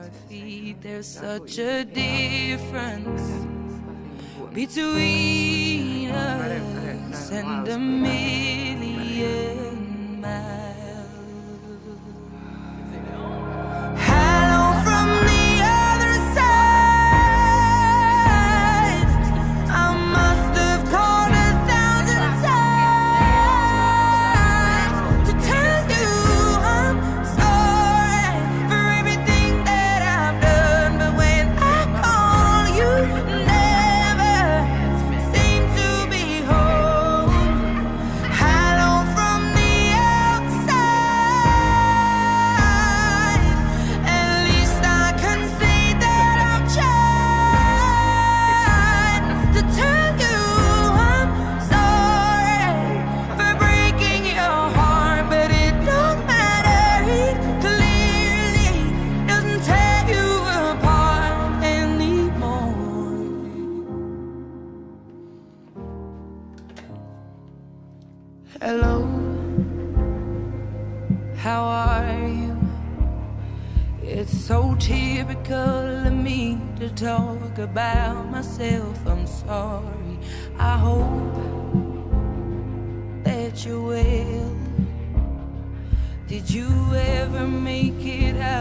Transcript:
feet. There's such a difference between us and a million miles. Hello from the other side. I must have called 1,000 times to tell you I'm sorry for everything that I've done, but when I call you never seem to be home. Hello from the outside. At least I can say that I've tried to tell you I'm sorry for breaking your heart, but it don't matter. It clearly doesn't tear you apart anymore. Hello, how are you? It's so typical of me to talk about myself. I'm sorry. I hope that you're well. Did you ever make it out